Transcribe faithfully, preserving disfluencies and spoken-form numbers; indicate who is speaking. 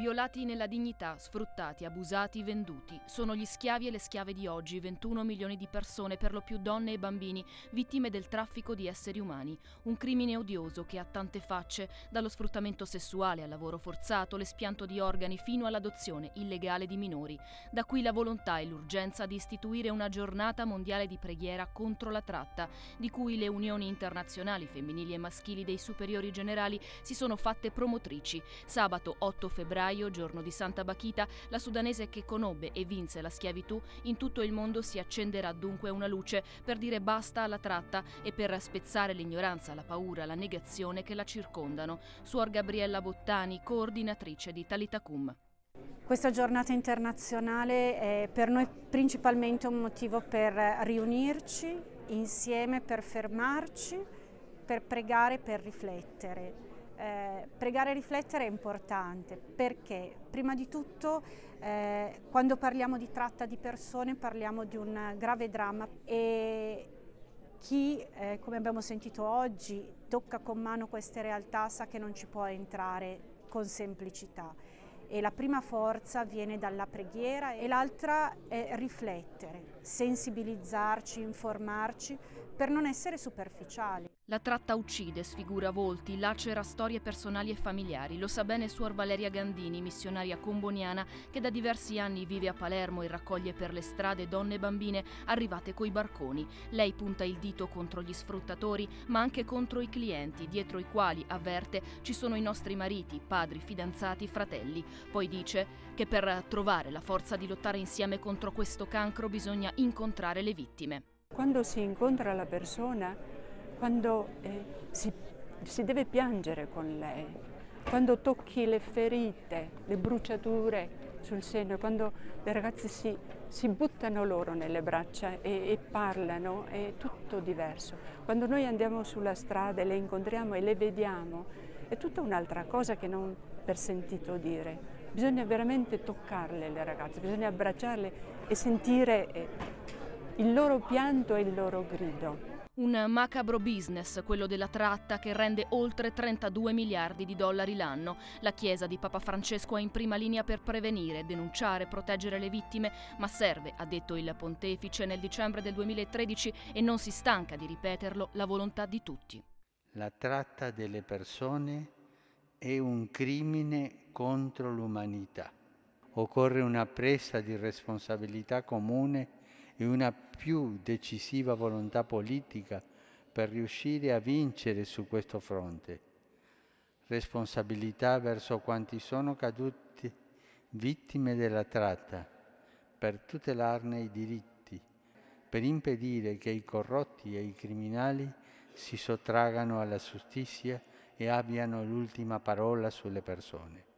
Speaker 1: Violati nella dignità, sfruttati, abusati, venduti. Sono gli schiavi e le schiave di oggi, ventuno milioni di persone, per lo più donne e bambini, vittime del traffico di esseri umani. Un crimine odioso che ha tante facce, dallo sfruttamento sessuale al lavoro forzato, l'espianto di organi fino all'adozione illegale di minori. Da qui la volontà e l'urgenza di istituire una giornata mondiale di preghiera contro la tratta, di cui le unioni internazionali femminili e maschili dei superiori generali si sono fatte promotrici. Sabato otto febbraio, giorno di Santa Bachita, la sudanese che conobbe e vinse la schiavitù, in tutto il mondo si accenderà dunque una luce per dire basta alla tratta e per spezzare l'ignoranza, la paura, la negazione che la circondano. Suor Gabriella Bottani, coordinatrice di Talitha Cum.
Speaker 2: Questa giornata internazionale è per noi principalmente un motivo per riunirci insieme, per fermarci, per pregare, per riflettere. Eh, pregare e riflettere è importante perché prima di tutto eh, quando parliamo di tratta di persone parliamo di un grave dramma e chi, eh, come abbiamo sentito oggi, tocca con mano queste realtà sa che non ci può entrare con semplicità. E la prima forza viene dalla preghiera e l'altra è riflettere, sensibilizzarci, informarci per non essere superficiali.
Speaker 1: La tratta uccide, sfigura volti, lacera storie personali e familiari. Lo sa bene suor Valeria Gandini, missionaria comboniana che da diversi anni vive a Palermo e raccoglie per le strade donne e bambine arrivate coi barconi. Lei punta il dito contro gli sfruttatori, ma anche contro i clienti, dietro i quali, avverte, ci sono i nostri mariti, padri, fidanzati, fratelli. Poi dice che per trovare la forza di lottare insieme contro questo cancro bisogna incontrare le vittime.
Speaker 3: Quando si incontra la persona, quando eh, si, si deve piangere con lei, quando tocchi le ferite, le bruciature sul seno, quando le ragazze si, si buttano loro nelle braccia e, e parlano, è tutto diverso. Quando noi andiamo sulla strada e le incontriamo e le vediamo, è tutta un'altra cosa che non per sentito dire. Bisogna veramente toccarle le ragazze, bisogna abbracciarle e sentire eh, il loro pianto e il loro grido.
Speaker 1: Un macabro business, quello della tratta, che rende oltre trentadue miliardi di dollari l'anno. La Chiesa di Papa Francesco è in prima linea per prevenire, denunciare, proteggere le vittime, ma serve, ha detto il pontefice nel dicembre del duemilatredici e non si stanca di ripeterlo, la volontà di tutti.
Speaker 4: La tratta delle persone è un crimine contro l'umanità. Occorre una presa di responsabilità comune e una più decisiva volontà politica per riuscire a vincere su questo fronte. Responsabilità verso quanti sono caduti vittime della tratta, per tutelarne i diritti, per impedire che i corrotti e i criminali si sottraggano alla giustizia e abbiano l'ultima parola sulle persone.